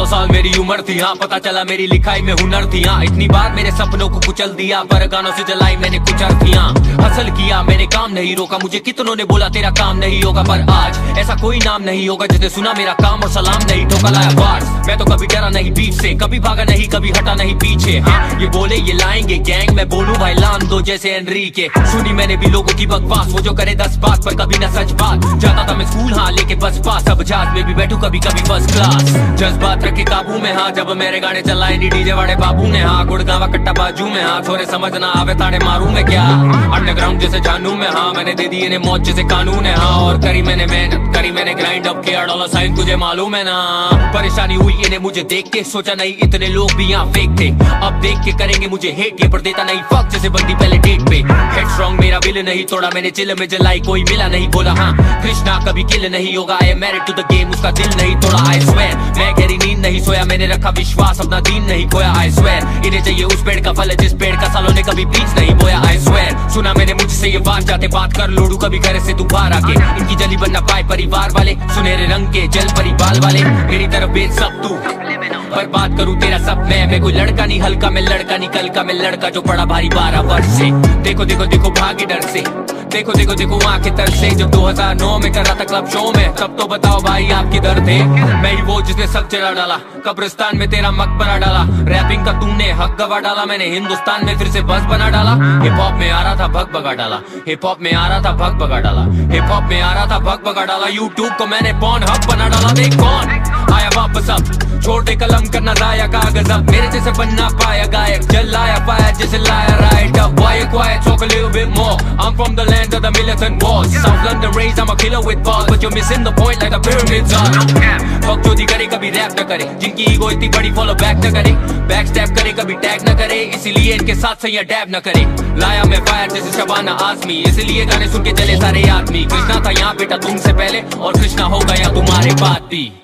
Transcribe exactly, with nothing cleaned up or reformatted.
सोलह साल मेरी उम्र थी, हाँ पता चला मेरी लिखाई में हुनर थी। हाँ इतनी बार मेरे सपनों को कुचल दिया, पर गानों से जलाई मैंने कुछ अर्थियां। हसल किया मैंने काम नहीं रोका, मुझे कितनों ने बोला तेरा काम नहीं होगा, पर आज ऐसा कोई नाम नहीं होगा जिसने सुना मेरा काम और सलाम नहीं ठोका। लाया बार्स मैं तो कभी डरा नहीं बीच से, कभी भागा नहीं कभी हटा नहीं पीछे। हाँ ये बोले ये लाएंगे गैंग, मैं बोलूं भाई लान दो जैसे एनरिके। सुनी मैंने भी लोगों की बकवास, वो जो करे दस बात पर कभी ना सच बात। जाता था मैं स्कूल हाँ लेके बस पास, अब जहाज में भी बैठू कभी कभी फर्स्ट क्लास। जज्बात रखे काबू में हाँ, जब मेरे गाने चलाए नी डीजे वाले बाबू ने। हाँ गुड़गावा कट्टा बाजू में हाँ, छोरे समझ ना आवे ताड़े मारू मैं क्या। अंडरग्राउंड जैसे जानू में हाँ, मैंने दे दी इन्हें मौत जैसे कानून है। हाँ और करी मैंने मेहनत करी मैंने ग्राइंड अप किया, डॉलर साइन तुझे मालूम है ना। परेशानी हुई इन्हें मुझे देख के, सोचा नहीं इतने लोग भी यहाँ फेक थे। अब देख के करेंगे मुझे हेट, ये पर देता नहीं फक जैसे बंदी पहले डेट पे। हेड स्ट्रॉन्ग मेरा बिल नहीं तोड़ा मैंने, चिल में जलाई कोई मिला नहीं, बोला हाँ कृष्णा कभी किल नहीं होगा। I am married to the game, उसका दिल नहीं तोड़ा। आई स्वेयर मैं गहरी नींद नहीं सोया, मैंने रखा विश्वास अपना दीन नहीं खोया। आई स्वेयर इन्हें चाहिए उस पेड़ का फल जिस पेड़ का सालों ने कभी बीज नहीं बोया। आई स्वेयर सुना मैंने मुझसे ये बात, जाते बात कर लोडू कभी घर से तू बाहर आके। इनकी जली बनना पाए परिवार वाले, सुनहरे रंग के जल परी बाल वाले। मेरी तरफ बेच सब तू पर बात करूं तेरा सब मैं, मैं कोई लड़का नहीं हल्का, मैं लड़का नहीं कल का, मैं लड़का जो पड़ा भारी बारह वर्ष से। देखो देखो देखो भागे डर से, देखो देखो देखो आंखें तर से। जब दो हज़ार नौ में कर रहा था क्लब शो में, तब तो बताओ भाई आप किधर थे। मैं ही वो जिसने सब जला डाला, कब्रिस्तान में तेरा मकबरा डाला। रैपिंग का तुमने हक गवा डाला, मैंने हिंदुस्तान में फिर से बस बना डाला। हिप हॉप में आ रहा था भग भगा डाला, हिप हॉप में आ रहा था भग भगा डाला, हिप हॉप में आ रहा था भग भगा डाला। यूट्यूब को मैंने पॉर्न हब बना डाला। देख कौन आया वापस अब, छोड़ दे कलम करना जाया कागज अब। मेरे जैसे बनना पाया गायक, जल लाया पाया जैसे लाया राइट अब। Why you quiet, talk a little bit more. I'm from the land of the militant wars. South London raised, I'm a killer with balls, but you're missing the point like the pyramids are. Fuck जो दी करे कभी rap न करे, जिनकी ego इतनी बड़ी follow back न करे। बैक स्टैप करे कभी टैग न करे, इसीलिए इनके साथ सही डैब न करे। लाया मैं फायर जैसे शबाना आजमी, इसलिए गाने सुन के चले सारे आदमी। कृष्णा था यहाँ बेटा तुमसे पहले, और कृष्णा हो गया तुम्हारे बाद भी।